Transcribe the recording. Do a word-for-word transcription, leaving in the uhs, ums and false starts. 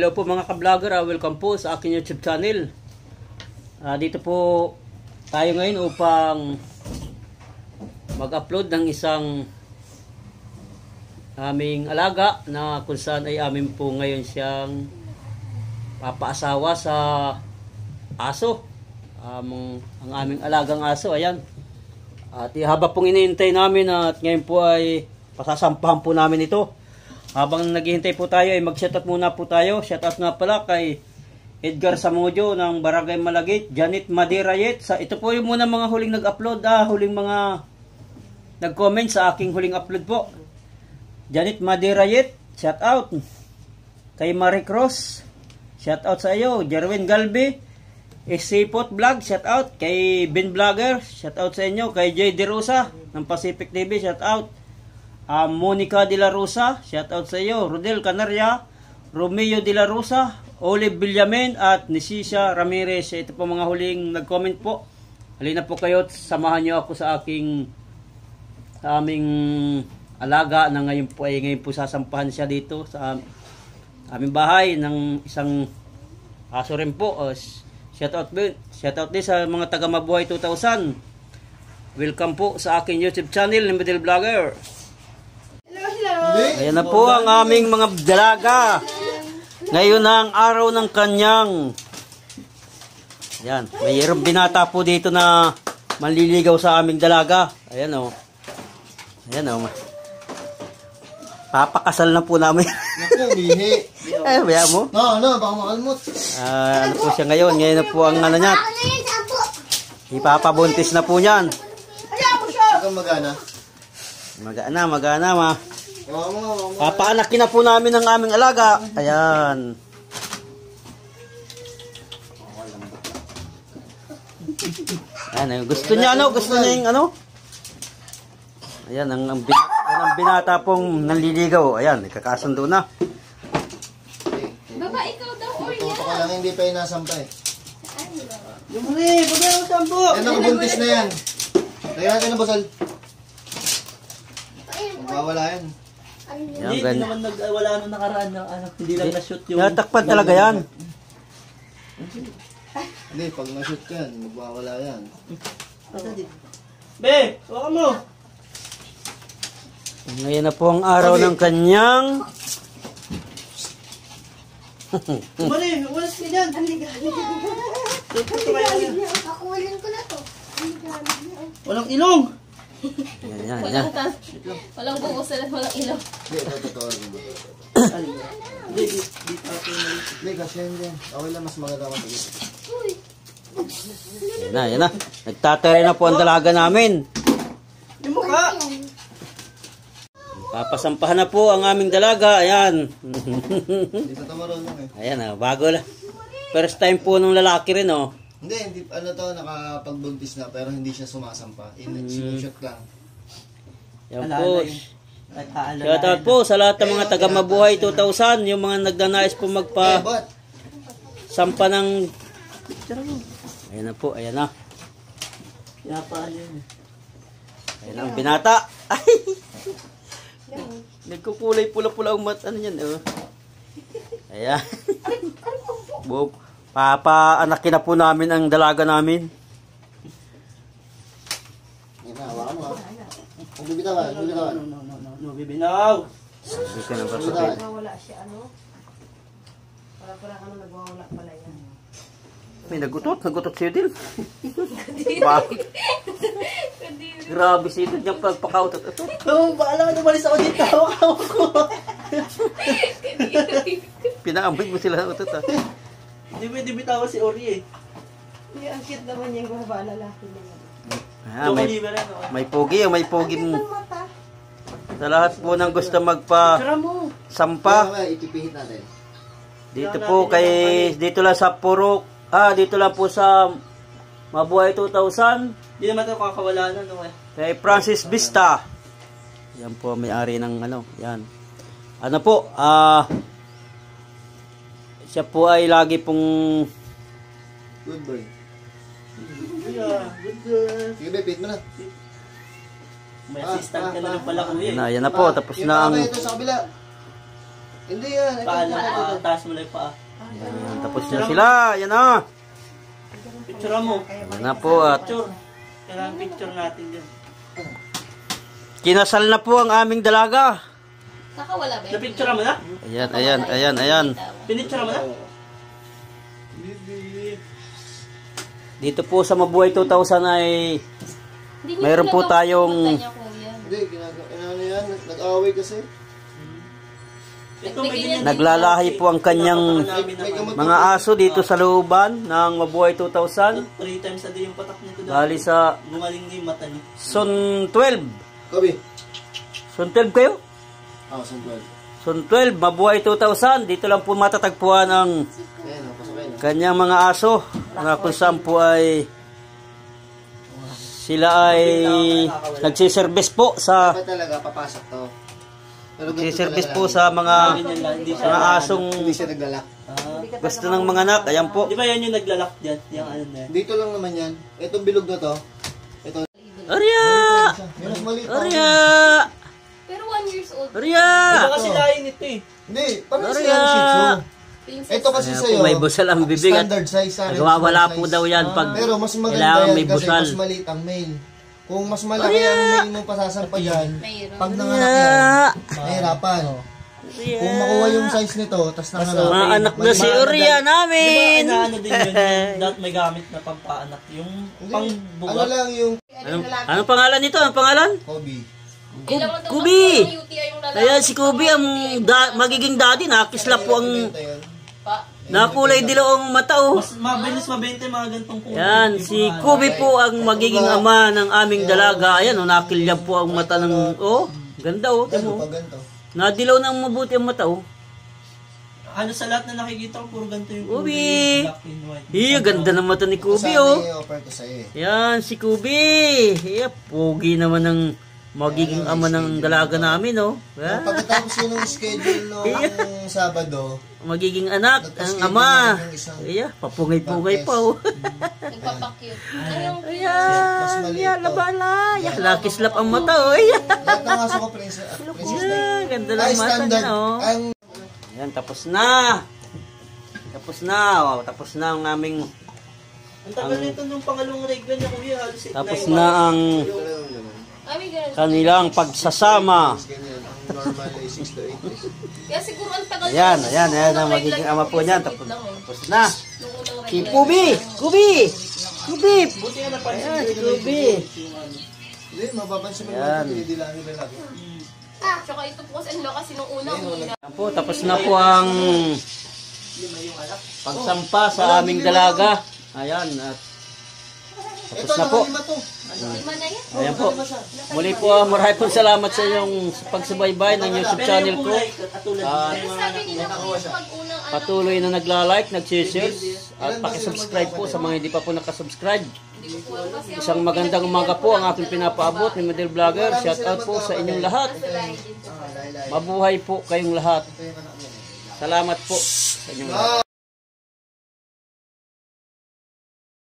Hello po mga ka-vlogger, uh, welcome po sa aking YouTube channel. Uh, dito po tayo ngayon upang mag-upload ng isang aming alaga na kung saan ay amin po ngayon siyang papaasawa sa aso. Um, ang aming alagang aso, ayan. At haba pong iniintay namin at ngayon po ay pasasampahan po namin ito. Habang naghihintay po tayo ay mag-shoutout muna po tayo. Shoutout nga pala kay Edgar Samudio ng Barangay Malagit, Janet Madirayet. Sa ito po yung muna mga huling nag-upload, ah, huling mga nag-comment sa aking huling upload po. Janet Madirayet, shoutout. Kay Marie Cross, shoutout sa iyo. Jerwin Galbi, Sipot Vlog, shoutout. Kay Ben Vlogger, shoutout sa inyo. Kay J D Rosa ng Pacific T V, shoutout. Uh, Monica de la Rosa, shoutout sa iyo. Rodel Canaria, Romeo de la Rosa, Olive Villamen at Nisisha Ramirez. Ito po mga huling nag-comment po. Halina po kayo at samahan niyo ako sa aking sa aming alaga na ngayon po ay ngayon po sasampahan siya dito sa aming bahay ng isang aso rin po. Uh, shoutout din, shoutout din sa mga taga Mabuhay two thousand. Welcome po sa aking YouTube channel ni Middle Vlogger. Ayan na po ang aming mga dalaga. Ngayon ang araw ng kanyang. Ayan, mayroong binata po dito na manliligaw sa aming dalaga. Ayan o. Ayan o. Papakasal na po namin. Naku, bihi. Ay, baya mo? No, no, baka makalmot. Uh, ano po siya ngayon? Ngayon na po ang ano niya. Ipapabuntis na po niyan. Ikaw magana? Magana, magana ma. Papaanakin na po namin ang aming alaga. Ayan. Ayan, gusto niya ano? Gusto niya yung ano? Ayan, ang, ang, bin, ang binata pong nanliligaw. Ayan, ikakasundo na. Baba, ikaw daw or yan? Ito ka lang, hindi pa inasampay. Yung muli, pag yung sambo. Yan ang buntis na yan. Kaya natin na basal. Magwawala yan. Yan, hindi, hindi naman nag, wala nung nakaraan na anak, hindi lang na-shoot yung... Natakpan talaga yan. Hindi, pag na-shoot yan, magwawala yan. Be, huwag mo! Ngayon na po ang araw ng kanyang... Mali, umalas ka dyan! Kakulan ko na to. Walang ilong! Yan, yan, yan. Walang bubos na walang ilaw. Hindi, ito totoo. Hindi, di, di ako na. Hindi, kasi yan yan. Okay lang, mas maganda matagal. Yan na, yan na. Nagtatry na po ang dalaga namin. Yung mukha! Papasampahan na po ang aming dalaga. Ayan. Hindi sa tamaron lang eh. Ayan, oh, bago lang. First time po nung lalaki rin, oh. Hindi, hindi, ano to, nakapagbuntis na, pero hindi siya sumasampa. In, sinushoot lang. Yan po. Shoutout po sa lahat ng mga taga Mabuhay two thousand, yung mga nagnanais po Eh, magpa but, sampa ng... Ayan na po, ayan na. Pinapaan yun. Ayan na ang binata. Ay! Nagkukulay pula-pula ang mat. Ano yan, oh. Ayan. Bob. Papaanakin na po namin ang dalaga namin. yun na, hawakan mo ha. Huwag bibitawan, huwag bibitawan. No, no, no, no, no, bibinaw! Hindi ka nang Huwag pasakit. bibitawan. Nagwawala siya, ano? Para para ano, nagwawala pala yan. May nagutot, nagutot siya din. Bakit? Grabe siya din yung pagpakautot. Oo, baala ka naman ako dito. Hawak-hawak ko. Pinaambit mo sila ng utot, ha? Hindi mo bitawa si Ori eh. Hindi, ang cute naman yung baba lalaki na yan. Ah, may, Tumuli ba rin, oh? may pogi, may pogi mo. Ang mata. Sa lahat po ng gusto magpa Tara mo! sampa. Kaya itipihit natin. Dito po kay, dito lang sa Purok, ah, dito lang po sa Mabuhay two thousand. Hindi naman ito kakawala na, no eh. Kay Francis Vista. Yan po may-ari ng ano, yan. Ano po, ah, siya po ay lagi pong Good boy. Yeah, good girl. Sige, babe, pihit mo na. May assistant ka na rin pala kuya. Yan na, yan na po, tapos Yung na ang paa ito sa kabila. Hindi yan. Ito, Paa lang, paa. Taas mo lang yung paa. Yan, tapos na sila. Yan na. Picture mo. Yan na po at Picture. Kailangan picture natin dyan. kinasal na po ang aming dalaga. Nakawala ba yun? Na-picture mo na? Ayan, ayan, ayan, ayan. Pinicture mo na? Dito po sa Mabuhay two thousand ay Hindi niyo mayroon po pinagawa tayong- yung kanya, kuya. Hindi, ginagawa. Ano yan? Nag-away kasi. Ito may ganyan. naglalahi po ang kanyang Namin naman. mga aso dito sa looban ng Mabuhay two thousand. Three times a day yung patak nito daw. Bali sa Gumaling na yung mata niya. Son twelve. Kobe. Son twelve kayo? Ah, sandwell. Son twelve, Mabuhay two thousand. Dito lang po matatagpuan ang Ayan, oh, pasok kayo. kanyang mga aso na kung saan po ay sila ay nagsiservice po sa Dapat talaga, papasok to. Pero ganito nagsiservice talaga po lang. sa mga Ganyan lang, hindi siya. mga asong Hindi siya naglalak. Ah. gusto ng mga anak. Ayan po. Di ba yan yung naglalak dyan? Yung ano na yan. Dito lang naman yan. Itong bilog na to. Ito. Arya! Yung mas maliit pa. Arya! Pero one years old. Arya! Iba kasi lain ito eh. Hindi, parang Arya! siya yung Shih Tzu. Princess. Ito kasi Ayan sa'yo. po, may busal ang bibig at Standard size sa akin. nagwawala small po size. daw yan pag Pero mas maganda kailangan yan may kasi busal. mas maliit ang male. Kung mas malaki ang male mong pasasampayan, Mayroon. pag nanganak yan, Arya! mahirapan. Arya! Kung makuha yung size nito, tas nanganak. Mga anak na si Arya Di ba namin! inaano din yun? Yung dapat may gamit na pampaanak. Yung Hindi, pang ano bugat. lang yung Anong, anong pangalan nito? Anong pangalan? Kobe. Kailangan daw Kubi! magkaroon ng U T I yung lalaki. Kaya si Kubi ang da- magiging daddy. Nakislap po ang Ito yun. Pa. nakulay dilaw ang mata oh. Mas mabilis mabenta yung mga gantong kulay. Yan, Yung si mga- Kubi po ang magiging ama ng aming dalaga. Ayan, oh, nakilyab po ang mata ng, oh, ganda oh, Ano timo. pag ganito? Nadilaw ng mabuti ang mata oh. Ano sa lahat na nakikita ko, puro ganito yung Kubi! kulay, black and white. Iya, ganda ng mata ni Kubi Sana oh. i-offer ko sa'yo eh. Yan, si Kubi. Iya, pogi naman ng magiging ama ng dalaga namin oh. Nung Yan. pagkatapos yun ng schedule nung Sabado, Magiging anak, ang ama. Iya, papungay-pungay pa oh. Nagpapakyut. Anong Mas Ayan, maliit yan, to. labala. Yan, lakislap ang mata oh. Ayan. lahat ng aso ko princess, princess na Yan, ganda Ay, ng mata standard. niya oh. Ang Yan, tapos na. Tapos na. Oh, tapos na ang aming, Ang tagal nito nung pangalawang regla niya, kuya. Halos tapos nine na months. ang Ay, may ganun. kanilang pagsasama. ganyan, ang normal ay six to eight days. Kaya siguro ang tagal. Ayan, na- ayan, ayan ang Unang magiging regla ama niya, po niyan. saglit Tapos, lang eh. tapos na. Nung unang Si regla Kubi! niya. Kubi! Kubi! Buti nga napansin Ayan, ko si yung Kubi. Hindi, mapapansin mo Yan. naman ito, hindi lang nila lagi. Tsaka ito po kasi ano lang kasi nung unang hina. Ayan po, tapos na po ang pagsampa sa aming dalaga. Ayan, at tapos Ito, na po. nakalima to. Lima na yan. Ayan po. Muli po, marami po salamat sa inyong pagsubaybay ng YouTube Pero channel yung ko. kulay, katulad Ah, ng mga Sabi nila po yung pag unang anak. Patuloy na nagla-like, nag-share, at pakisubscribe po sa mga hindi pa po nakasubscribe. Hindi ko po alam kasi ang Isang magandang umaga po ang aking pinapaabot ni Madel Vlogger. Shout out po sa inyong lahat. nasa lahi din po. Mabuhay po kayong lahat. Salamat po sa inyong lahat.